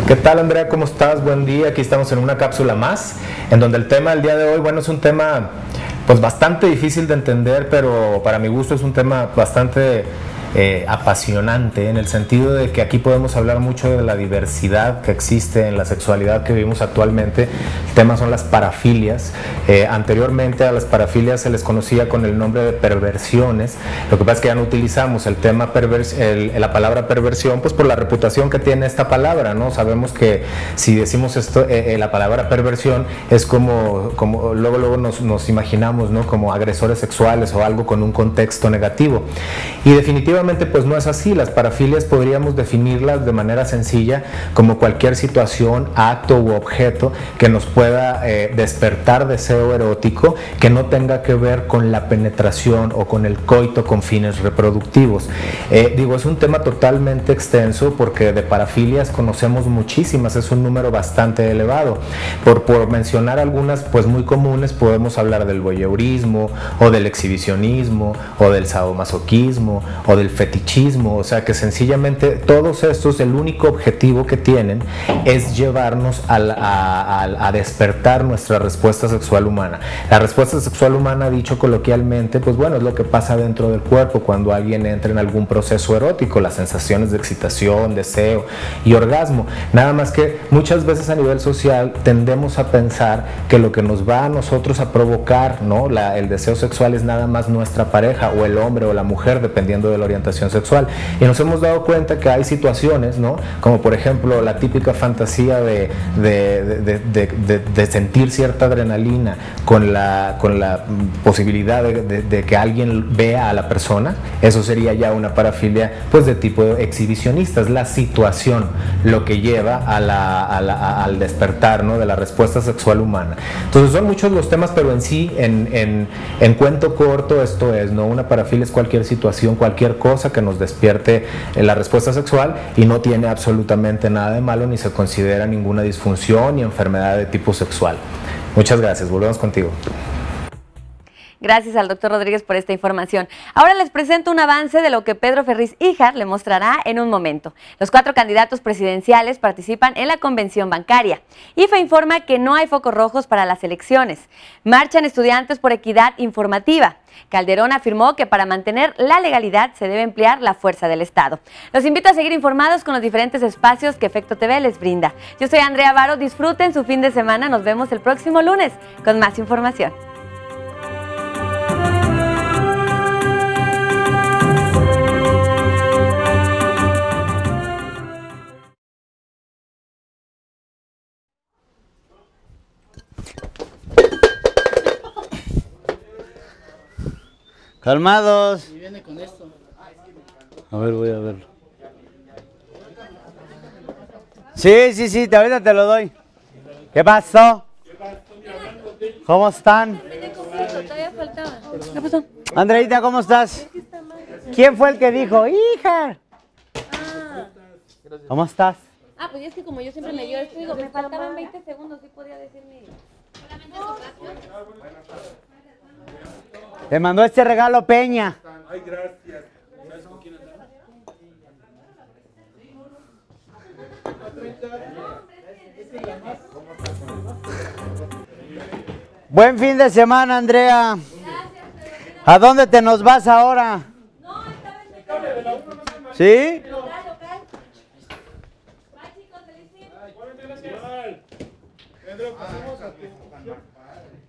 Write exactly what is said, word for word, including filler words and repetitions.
¿Qué tal, Andrea? ¿Cómo estás? Buen día. Aquí estamos en una cápsula más, en donde el tema del día de hoy, bueno, es un tema pues bastante difícil de entender, pero para mi gusto es un tema bastante eh, apasionante, en el sentido de que aquí podemos hablar mucho de la diversidad que existe en la sexualidad que vivimos actualmente. El tema son las parafilias. Eh, anteriormente a las parafilias se les conocía con el nombre de perversiones. Lo que pasa es que ya no utilizamos el tema pervers el, la palabra perversión, pues por la reputación que tiene esta palabra, ¿no? Sabemos que si decimos esto, eh, eh, la palabra perversión es como, como luego, luego nos, nos imaginamos, ¿no? Como agresores sexuales o algo con un contexto negativo. Y definitivamente pues no es así. Las parafilias podríamos definirlas de manera sencilla como cualquier situación, acto u objeto que nos pueda eh, despertar deseo erótico que no tenga que ver con la penetración o con el coito con fines reproductivos. Eh, digo, es un tema totalmente extenso porque de parafilias conocemos muchísimas, es un número bastante elevado. Por, por mencionar algunas pues muy comunes, podemos hablar del voyeurismo o del exhibicionismo o del sadomasoquismo o del fetichismo, o sea que sencillamente todos estos, el único objetivo que tienen es llevarnos a, a, a, a despertar nuestra respuesta sexual humana. La respuesta sexual humana, dicho coloquialmente, pues bueno, es lo que pasa dentro del cuerpo cuando alguien entra en algún proceso erótico, las sensaciones de excitación, deseo y orgasmo. Nada más que muchas veces a nivel social tendemos a pensar que lo que nos va a nosotros a provocar, ¿no? La, el deseo sexual es nada más nuestra pareja o el hombre o la mujer, dependiendo de la orientación sexual. Y nos hemos dado cuenta que hay situaciones, ¿no? Como por ejemplo la típica fantasía de, de, de, de, de, de sentir cierta adrenalina con la, con la posibilidad de, de, de que alguien vea a la persona. Eso sería ya una parafilia pues de tipo exhibicionista. Es la situación lo que lleva a la, a la, a, al despertar, ¿no? De la respuesta sexual humana. Entonces son muchos los temas, pero en sí, en, en, en cuento corto, esto es, ¿no? Una parafilia es cualquier situación, cualquier cosa que nos despierte la respuesta sexual y no tiene absolutamente nada de malo ni se considera ninguna disfunción ni enfermedad de tipo sexual. Muchas gracias, volvemos contigo. Gracias al doctor Rodríguez por esta información. Ahora les presento un avance de lo que Pedro Ferriz Híjar le mostrará en un momento. Los cuatro candidatos presidenciales participan en la convención bancaria. I F E informa que no hay focos rojos para las elecciones. Marchan estudiantes por equidad informativa. Calderón afirmó que para mantener la legalidad se debe emplear la fuerza del Estado. Los invito a seguir informados con los diferentes espacios que Efecto T V les brinda. Yo soy Andrea Varo, disfruten su fin de semana. Nos vemos el próximo lunes con más información. Calmados. Y viene con esto. A ver, voy a verlo. Sí, sí, sí, ahorita te lo doy. ¿Qué pasó? ¿Cómo están? ¿Qué pasó? Andreita, ¿cómo estás? ¿Quién fue el que dijo, hija? Ah. ¿Cómo estás? Ah, pues es que como yo siempre me dio esto, digo, me faltaban veinte segundos, sí podía decir mi... Te mandó este regalo Peña. Ay, gracias. ¿Sabes con quién andaba? Buen fin de semana, Andrea. ¿A dónde te nos vas ahora? ¿Sí? Pedro, pasemos a tu...